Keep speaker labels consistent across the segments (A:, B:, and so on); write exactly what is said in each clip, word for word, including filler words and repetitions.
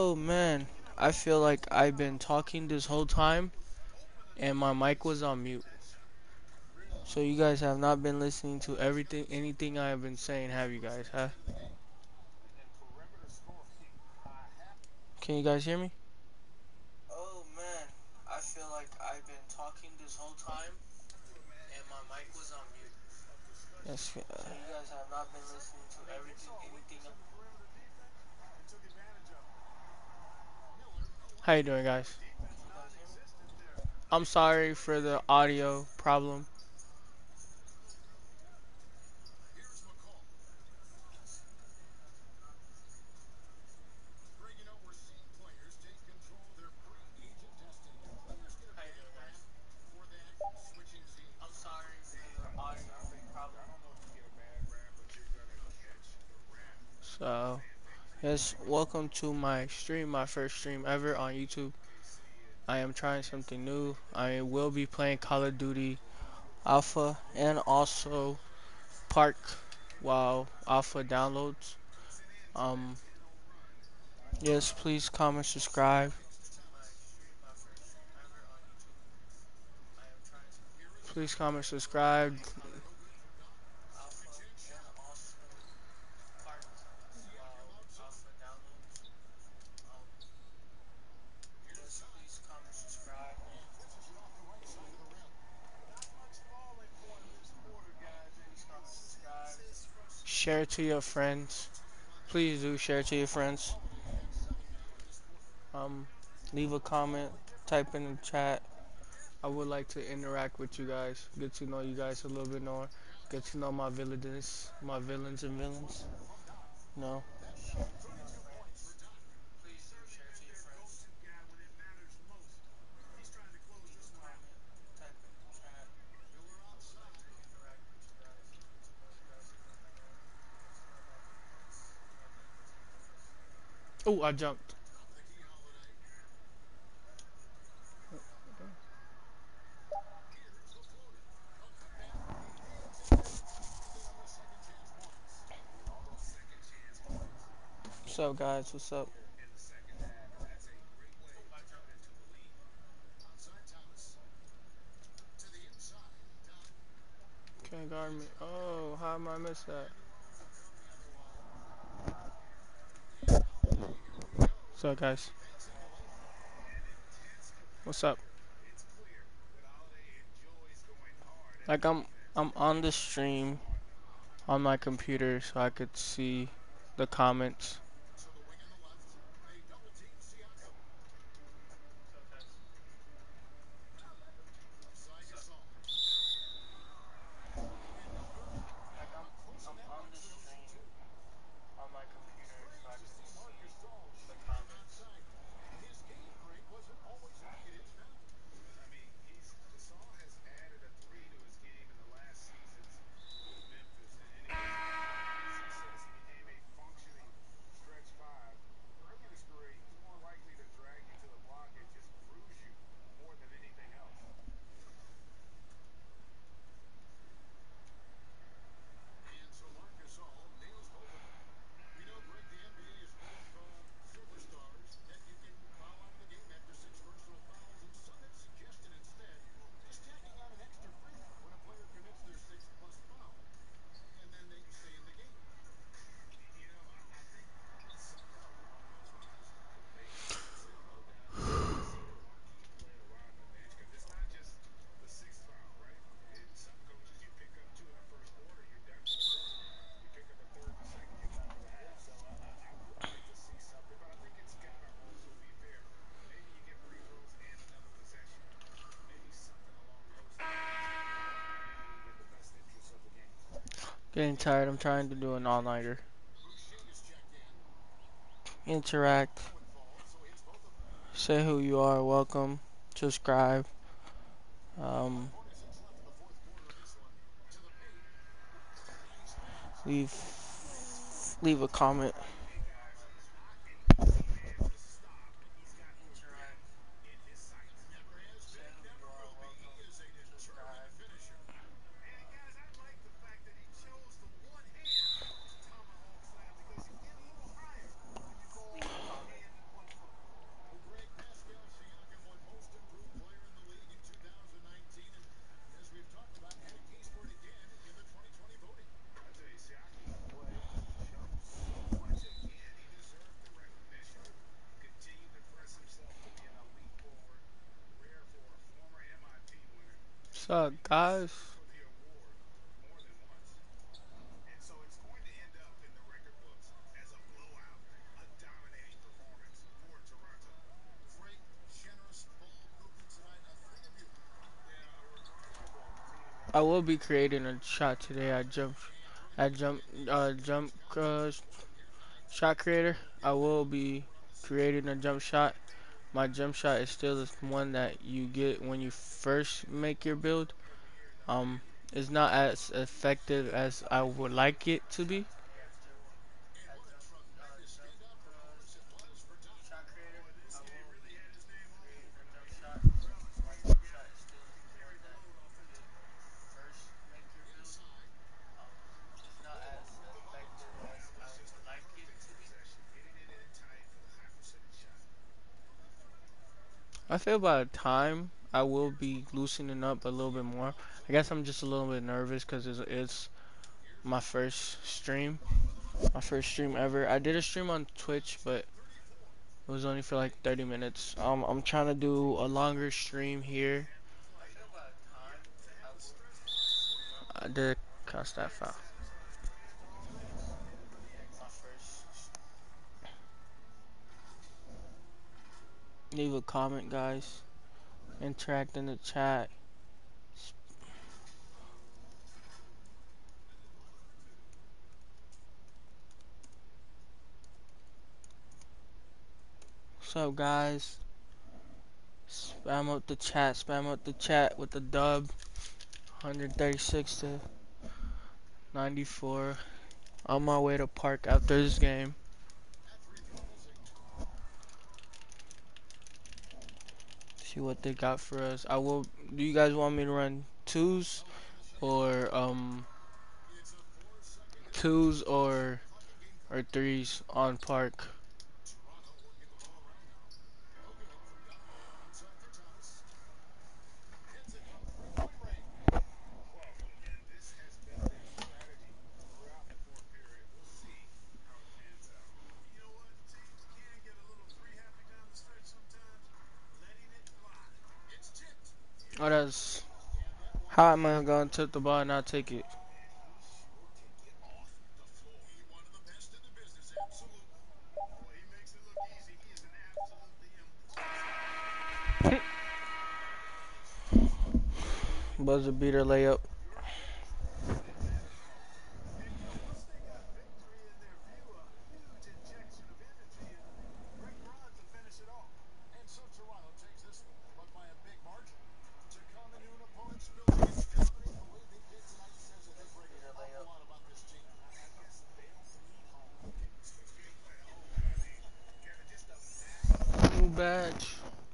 A: Oh man, I feel like I've been talking this whole time and my mic was on mute. So you guys have not been listening to everything, anything I have been saying, have you guys, huh? Can you guys hear me? Oh man, I feel like I've been talking this whole time and my mic was on mute. Yes, uh, so you guys have not been listening to everything, anything. How you doing, guys? I'm sorry for the audio problem. I'm sorry for the audio problem. So, yes, welcome to my stream, my first stream ever on YouTube. I am trying something new. I will be playing Call of Duty Alpha and also Park while Alpha downloads. Um, yes, please comment, subscribe. Please comment, subscribe. Share to your friends. Please do share to your friends. Um, leave a comment, type in the chat. I would like to interact with you guys, get to know you guys a little bit more, get to know my villains, my villains and villains. No. Oh, I jumped. What's up, guys? What's up? Can't guard me. Oh, how am I miss that? What's up, guys? What's up? Like I'm, I'm on the stream on my computer so I could see the comments. Getting tired. I'm trying to do an all-nighter. Interact. Say who you are. Welcome. Subscribe. Um, leave leave a comment. What's up, guys? I will be creating a shot today. I jump, I jump, uh, jump, uh, shot creator. I will be creating a jump shot. My jump shot is still the one that you get when you first make your build. Um, it's not as effective as I would like it to be. I feel by the time I will be loosening up a little bit more. I guess I'm just a little bit nervous because it's, it's my first stream, my first stream ever. I did a stream on Twitch, but it was only for like thirty minutes. Um, I'm trying to do a longer stream here. I did cast that foul. Leave a comment, guys. Interact in the chat. What's up, guys? Spam up the chat. Spam up the chat with the dub. one thirty-six to ninety-four. On my way to park after this game. See what they got for us. I will. Do you guys want me to run twos or um twos or or threes on park? Oh, that's how am I gonna tip the ball and not take it? Buzzer beater layup. New badge.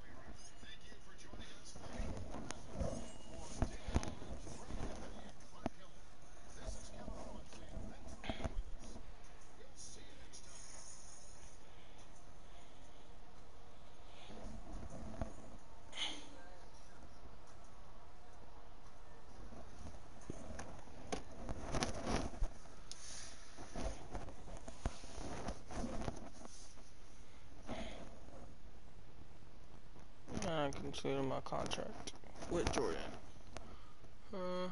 A: I consider my contract with Jordan. Uh,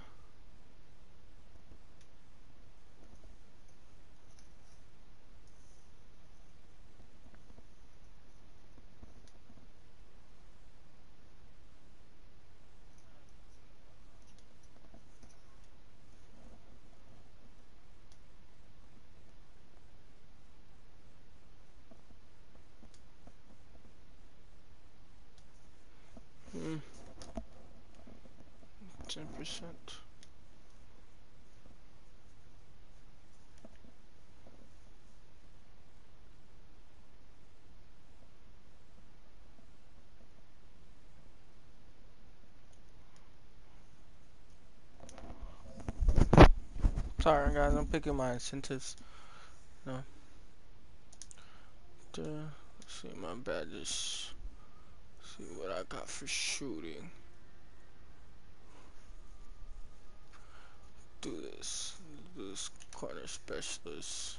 A: mm, ten percent. Sorry, guys. I'm picking my incentives. No. Uh, let's see my badges. See what I got for shooting. Do this. Do this corner specialist.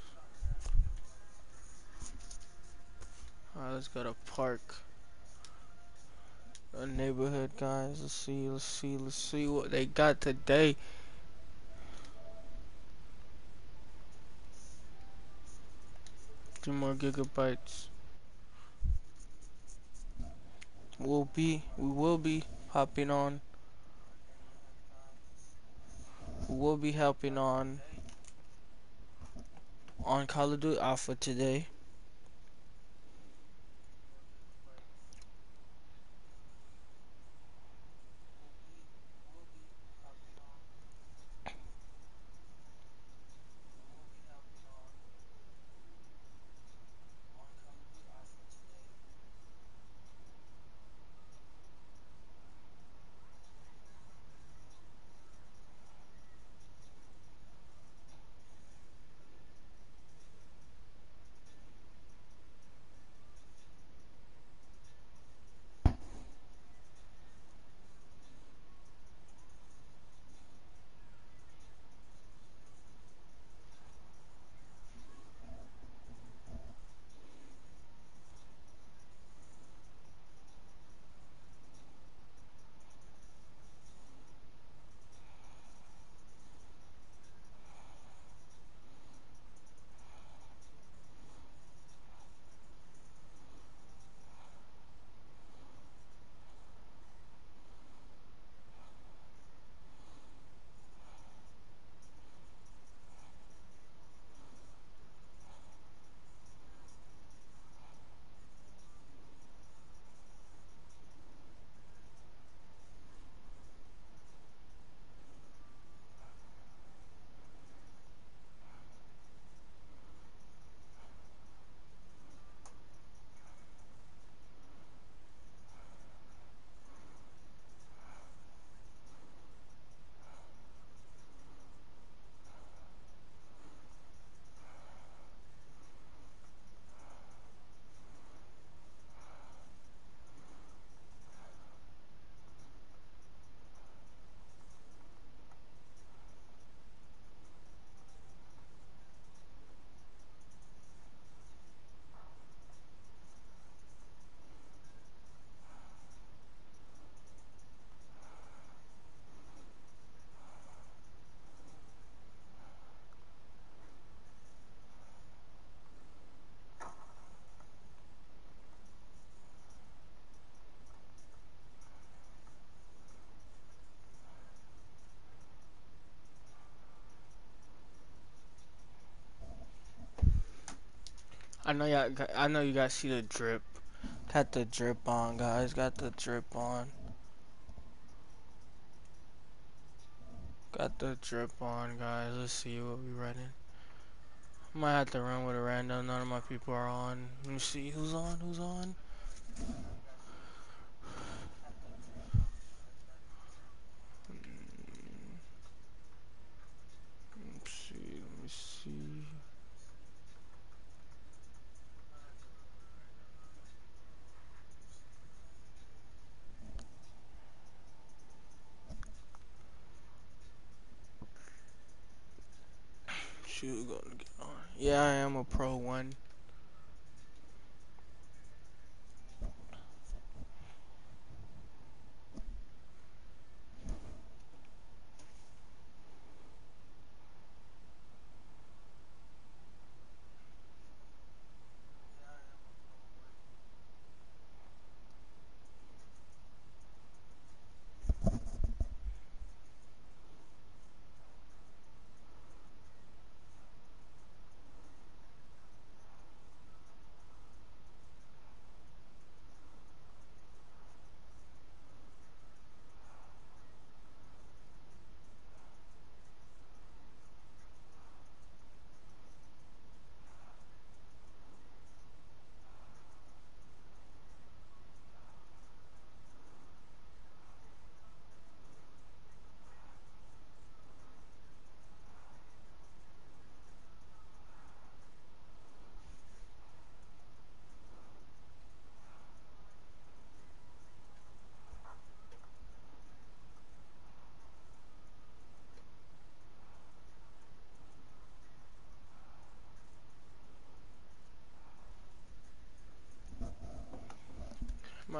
A: Alright, let's go to park. a neighborhood, guys. Let's see, let's see, let's see what they got today. Two more gigabytes. We'll be, we will be hopping on. We will be helping on on Call of Duty Alpha today. I know y'all. I know you guys see the drip. Got the drip on, guys. Got the drip on. Got the drip on, guys. Let's see what we running. Might have to run with a random. None of my people are on. Let me see who's on. Who's on? Let's see. Let me see. Shoot, gonna get on. Yeah, I am a pro one.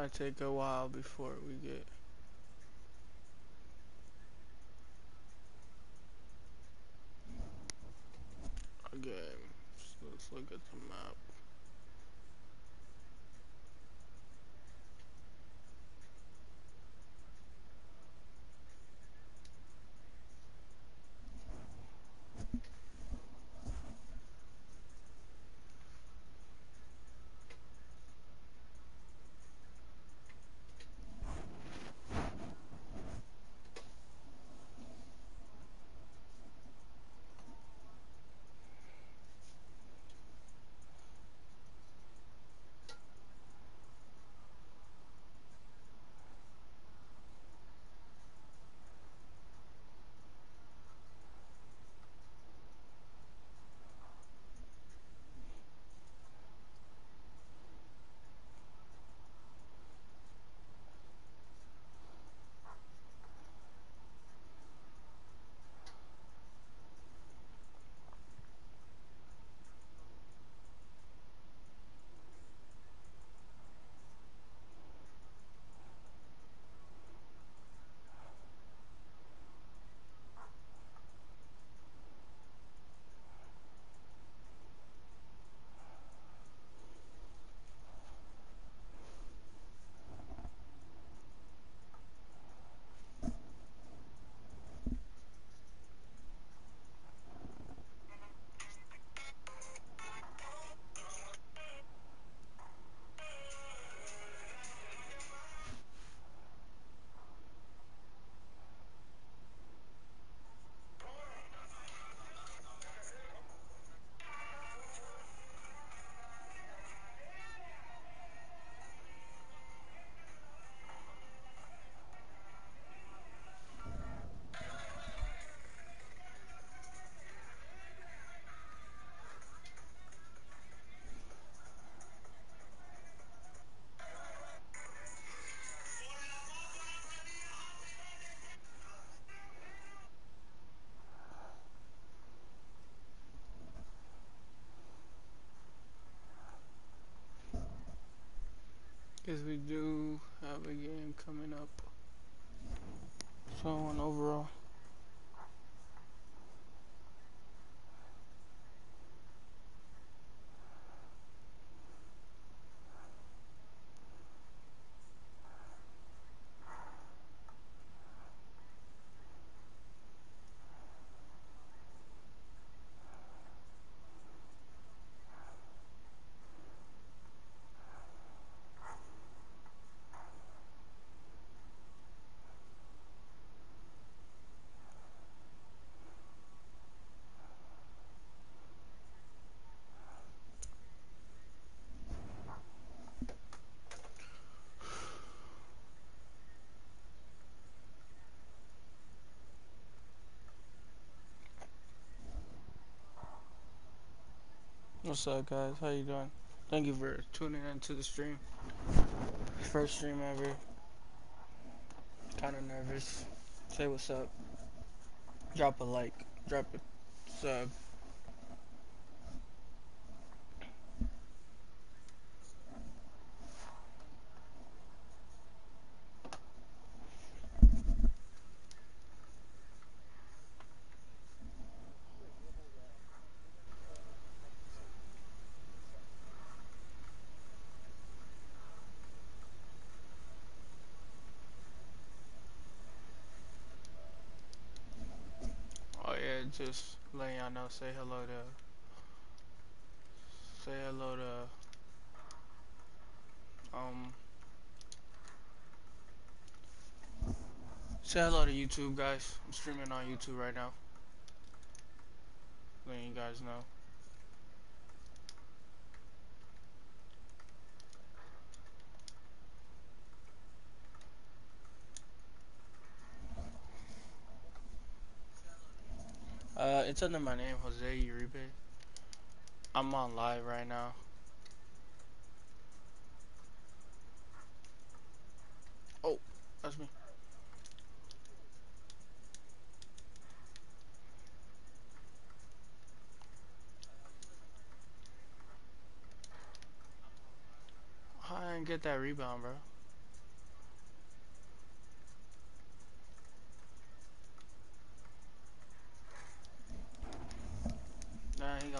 A: might take a while before we get a game. So let's look at the map. Because we do have a game coming up. So on overall. What's up, guys? How you doing? Thank you for tuning into the stream. First stream ever. Kind of nervous. Say what's up. Drop a like. Drop a sub. Oh yeah, just letting y'all know. Say hello to. Say hello to. Um. Say hello to YouTube, guys. I'm streaming on YouTube right now. Letting you guys know. Uh, it's under my name, Jose Uribe. I'm on live right now. Oh, that's me. I didn't get that rebound, bro.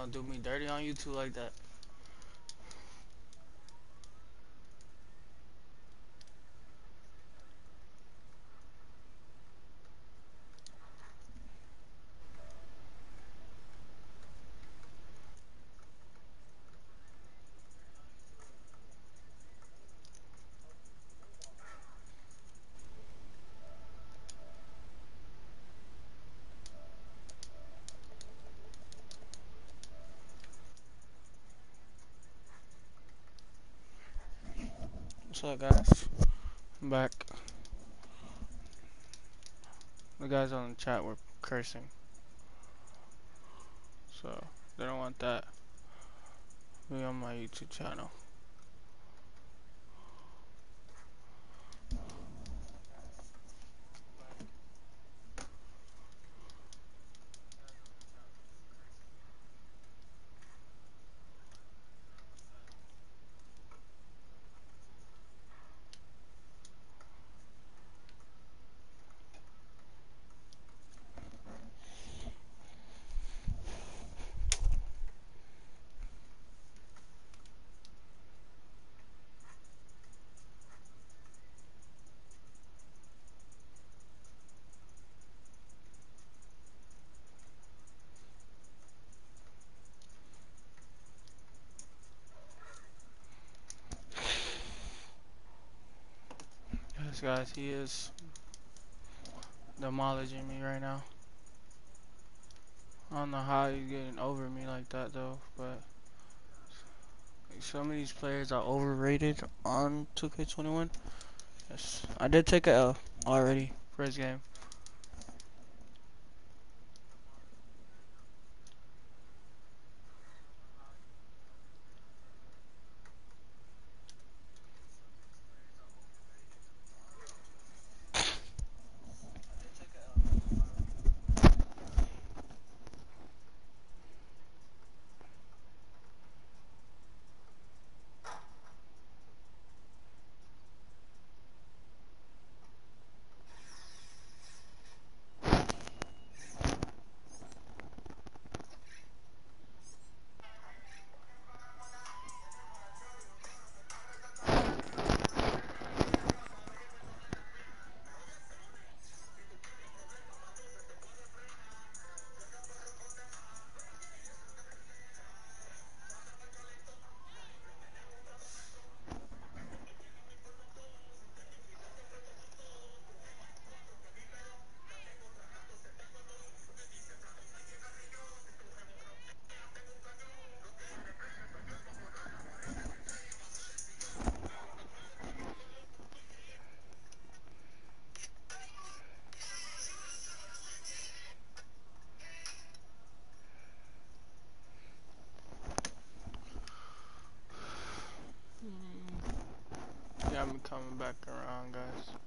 A: gonna do me dirty on YouTube like that. What's up, guys? I'm back. The guys on the chat were cursing, so they don't want that. Me on my YouTube channel. Yes, guys, he is demolishing me right now. I don't know how he's getting over me like that though, but some of these players are overrated on two K twenty-one. Yes, I did take a L already first game. Yeah, I'm coming back around, guys.